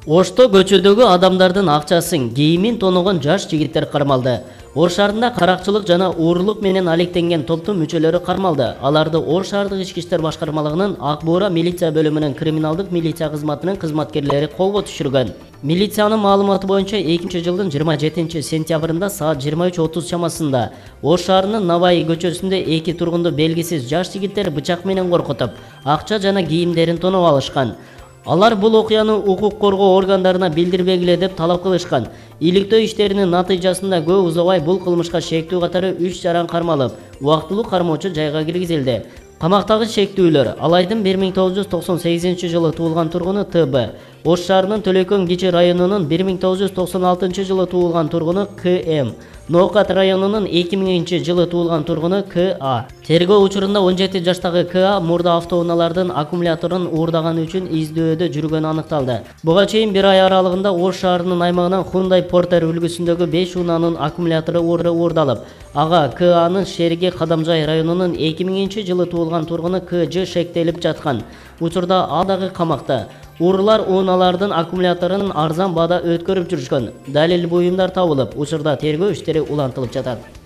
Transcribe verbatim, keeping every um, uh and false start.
Ошто көчөдөгү адамдардын акчасын, кийимин тоногон жаш жигиттер кармалды. Ош шаарында каракчылык жана уурулук менен алектенген топтун мүчөлөрү кармалды. Аларды Ош шаардык ички иштер башкармалыгынын Ак Буура милиция бөлүмүнүн криминалдык милиция кызматынын кызматкерлери колго түшүргөн. Милициянын маалыматы боюнча эки миң жылдын жыйырма жетинчи сентябрында саат жыйырма үч отуз чамасында Ош шаарынын Наваи көчөсүндө эки тургунду белгисиз жаш жигиттер бычак менен коркутуп, акча жана кийимдерин тоноп алышкан. Алар бул окуяны укук коргоо органдарына билдирбегиле деп талап кылышкан. Иликтөө иштеринин натыйжасында көп узабай бул кылмышка шектүү катары үч жаран кармалып, убактылуу кармоочу жайга киргизилди. Камактагы шектүүлөр Алайдын бир миң тогуз жүз токсон сегизинчи жылы туулган тургуну Т Б, Ош шаарынын Төлөкөн кичи районунун бир миң тогуз жүз токсон алтынчы жылы туулган тургуну К М, Ноокат районунун эки миңинчи жылы туулган тургуну К А. Тергөө учурунда он жети жаштагы К А мурда автоунаалардын аккумуляторун уурдаганы үчүн издөөдө жүргөнү аныкталды. Буга чейин бир ай аралыгында Ош шаарынын аймагынан Hyundai Porter үлгүсүндөгү беш унаанын аккумулятору уурдалып, ага К Анын Шериги Кадамжай районунун эки миңинчи жылы туулган тургуну К Ж шектелип жаткан. Учурда ал дагы камакта. Уурулар унаалардын аккумуляторун арзан баада өткөрүп жүрүшкөн. Далил буюмдар табылып, учурда тергөө иштери улантылып жатат.